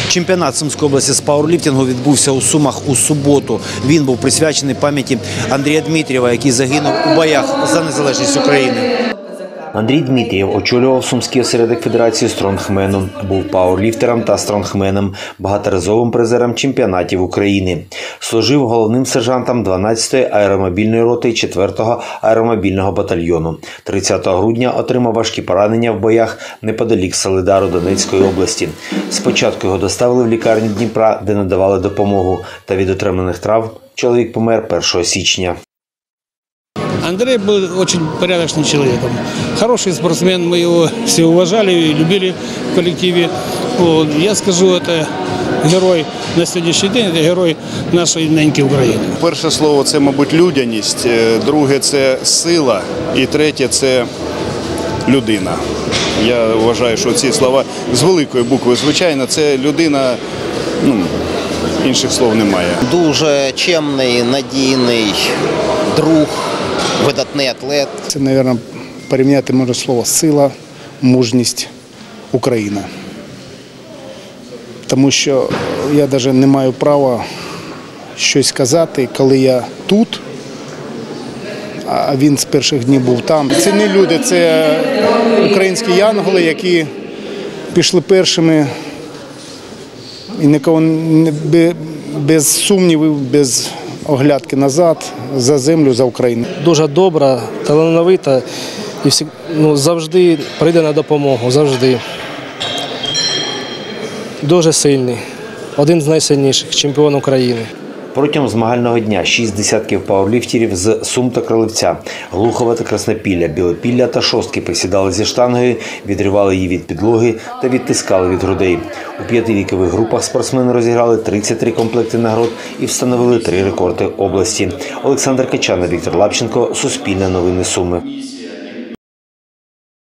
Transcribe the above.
Чемпіонат Сумської області з пауерліфтингу відбувся у Сумах у суботу. Він був присвячений пам'яті Андрія Дмитрієва, який загинув у боях за незалежність України. Андрій Дмитрієв очолював Сумський осередок Федерації стронгмену, був пауерліфтером та стронгменом, багаторазовим призером чемпіонатів України. Служив головним сержантом 12-ї аеромобільної роти 4-го аеромобільного батальйону. 30 грудня отримав важкі поранення в боях неподалік Солидару Донецької області. Спочатку його доставили в лікарню Дніпра, де надавали допомогу, та від отриманих травм чоловік помер 1 січня. Андрей был очень порядочным человеком. Хороший спортсмен, мы его все уважали и любили в коллективе. Я скажу, это герой на сьогоднішній день, это герой нашої неньки України. Перше слово – це, мабуть, людяність, друге – це сила і третє – це людина. Я вважаю, що ці слова з великої букви, звичайно, це людина, інших слов немає. Дуже чемний, надійний друг, видатний атлет. Це, мабуть, порівняти можна слово сила, мужність, Україна. Тому що я навіть не маю права щось сказати, коли я тут, а він з перших днів був там. Це не люди, це українські янголи, які пішли першими і нікого без сумнівів, без оглядки назад, за землю, за Україну. Дуже добра, талановита і завжди прийде на допомогу, завжди. Дуже сильний, один з найсильніших, чемпіон України. Протягом змагального дня 6 десятків пауерліфтерів з Сум та Кролевця, Глухова та Краснопілля, Білопілля та Шостки присідали зі штангою, відривали її від підлоги та відтискали від грудей. У 5 вікових групах спортсмени розіграли 33 комплекти нагород і встановили 3 рекорди області. Олександр Качана, Віктор Лапченко, Суспільне новини Суми.